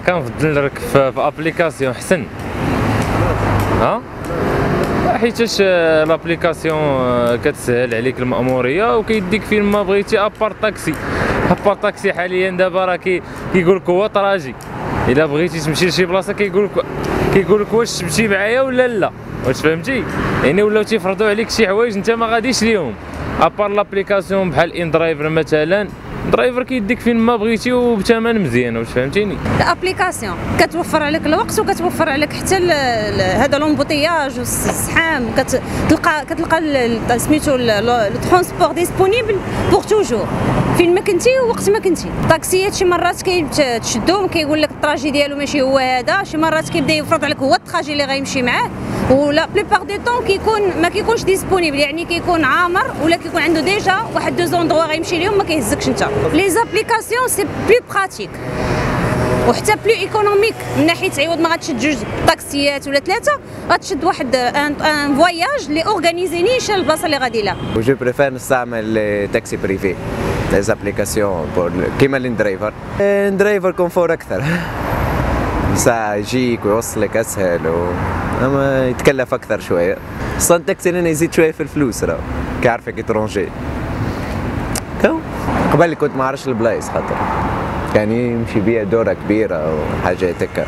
كنفضل نركب في ابليكاسيون حسن. حيتاش لابليكاسيون كتسهل عليك المأمورية وكيديك فين ما بغيتي ابار طاكسي حاليا دابا راه كيقول لك هو طراجي. الا بغيتي تمشي لشي بلاصه كيقول لك واش تمشي معايا ولا لا، واش فهمتي؟ يعني ولاو تيفرضوا عليك شي حوايج انت ما غاديش ليهم. ابار لابليكاسيون بحال ان درايفر مثلا، درايفر كيديك فين ما بغيتي وبثمن مزيان، واش فهمتيني؟ الابليكاسيون كتوفر عليك الوقت وكتوفر عليك حتى هذا لومبوتياج والزحام، كتلقى سميتو الترونسبور ديسپونيبل بوغ توجور فين ما كنتي ووقت ما كنتي. الطاكسيات شي مرات كتشدوهم كيقول لك الطراجي ديالو ماشي هو هذا، شي مرات كيبدا يفرض عليك هو الطراجي اللي غيمشي معاه، ولا بليبار دي طون ما كيكونش ديسپونيبل، يعني كيكون عامر ولا كيكون عنده ديجا واحد دو زوندروا غيمشي ليهم ما كيهزكش انت. لي زابليكاسيون سي بلو براتيك وحتى بلو ايكونوميك من ناحيه عوض ما غتشد جوج طاكسيات ولا ثلاثه غتشد واحد ان فواياج لي اورغانيزي نيشان البلاصه اللي غادي لها. جو بريفير نستعمل تاكسي بريفي لي زابليكاسيون كيما الاندرايفر. الاندرايفر كونفور اكثر، ساعة يجيك ويوصلك اسهل اما يتكلف اكثر شويه. اصلا التاكسي لنا يزيد شويه في الفلوس، راه كيعرفك اترونجي. قبل كنت ما عرفش البلايص خاطر كان يمشي بيا دوره كبيره وحاجات هكا.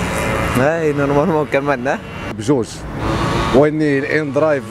هاي نورمالمون كملنا بجوج، واني الان درايف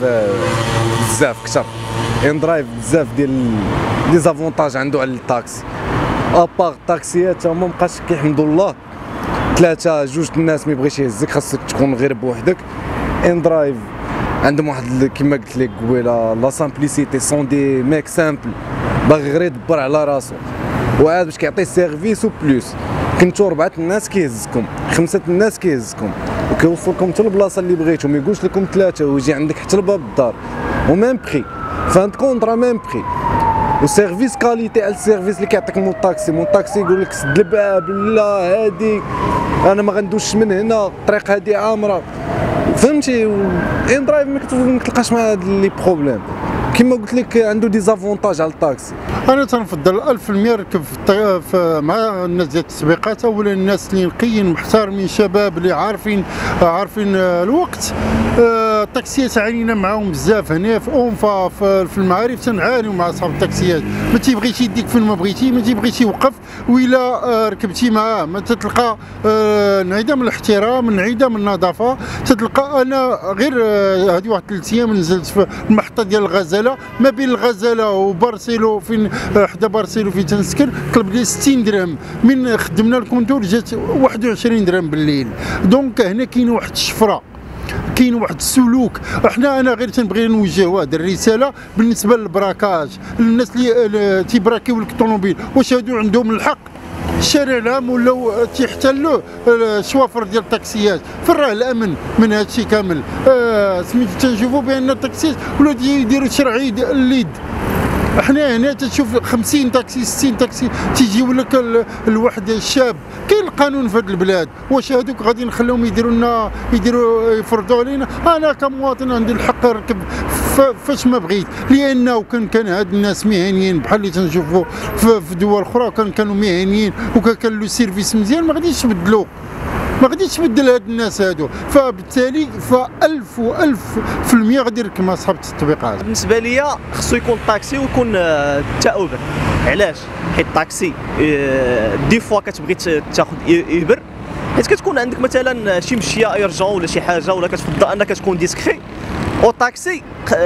بزاف كثر. ان درايف بزاف ديال لي زافونتاج عنده على الطاكسي. ابار الطاكسيات هما مابقاش كيحمدوا الله، ثلاثه جوج الناس ما يبغيش يهزك، خاصك تكون غير بوحدك. ان درايف عندهم واحد كيما قلت لك قبيله لا سامبليسيتي، سون دي ميك سامبل باغي غير يدبر على راسو، وعاد باش كيعطي سيرفيس وبلوس. كنتو 4 الناس كيهزكم، 5 الناس كيهزكم وكيوصلكم حتى البلاصه اللي بغيتو، ما يقولش لكم 3 ويجي عندك حتى لباب الدار وميم بخي فان كونطرا ميم بخي. وسيرفيس كاليتي على السيرفيس اللي كيعطيك مون الطاكسي يقول لك سد الباب، لا هادي انا ما غندوش من هنا، الطريق هادي عامره، فهمتي؟ ان درايف ما كتلقاش مع هاد لي بروبليم. كما قلت لك عنده ديزافونتاج على الطاكسي. انا تنفضل 1000% نركب مع الناس ديال التسويقات، اولا الناس اللي نقيين محترمين شباب اللي عارفين الوقت. الطاكسيات عانينا معاهم بزاف هنا في اونفا في المعارف، تنعانيو مع اصحاب الطاكسيات، ما تيبغيش يديك فين ما بغيتي، ما تيبغيش يوقف، وإلا ركبتي معاه ما تتلقى انعدام الاحترام، انعدام النظافه. تتلقى انا غير هذه واحد 3 ايام نزلت في المحطه ديال الغزاله، ما بين الغزاله وبارسيلو فين حدا بارسيلو فين تنسكن، طلب لي 60 درهم. من خدمنا الكونتور جات 21 درهم بالليل. دونك هنا كاين واحد الشفره، كاين واحد السلوك. انا غير تنبغي نوجه واحد الرساله بالنسبه للبراكاج، الناس اللي تيبراكيو لك الطوموبيل، واش هادو عندهم الحق؟ الشارع العام ولاو تيحتلوه الشوافر ديال الطاكسيات. فراه الامن من هذا الشيء كامل. سميتو تنشوفوا بان الطاكسيات ولاو يديروا شرعي الليد. احنا هنا تشوف 50 طاكسي 60 طاكسي تيجيو لك الواحد الشاب. كاين القانون في هذه البلاد، واش هذوك غادي نخليهم يديروا يفرضوا علينا؟ انا كمواطن عندي الحق نركب فاش ما بغيت، لانه كان هاد الناس مهنيين بحال اللي تنشوفوا في دول اخرى، كانوا مهنيين وكان له سيرفيس مزيان، ما غاديش تبدلوا، ما غاديش تبدل هاد الناس هادو. فبالتالي 1000% غادي يركب مع اصحاب التطبيقات. بالنسبه ليا خصو يكون طاكسي ويكون حتى اوبر. علاش؟ حيت الطاكسي دي فوا كتبغي تاخذ اوبر، حيت كتكون عندك مثلا شي مشيه ايرجون ولا شي حاجه، ولا كتفضل انك تكون ديسكري. او طاكسي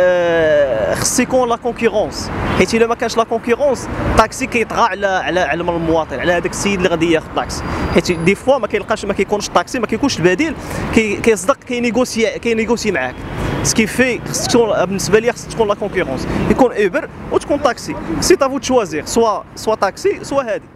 خص يكون لا كونكورونس، حيت الا ما كانش لا كونكورونس الطاكسي كيطغى على المواطن، على هذاك السيد اللي غادي ياخذ الطاكسي. حيت دي فوا ما كيكونش الطاكسي، ما كيكونش البديل، كيصدق كينيغوسي معاك. سكيفي خص تكون بالنسبه لي خص تكون لا كونكورونس، يكون اوبر وتكون طاكسي. سي تافو تشوازير سوا طاكسي سوا هادي.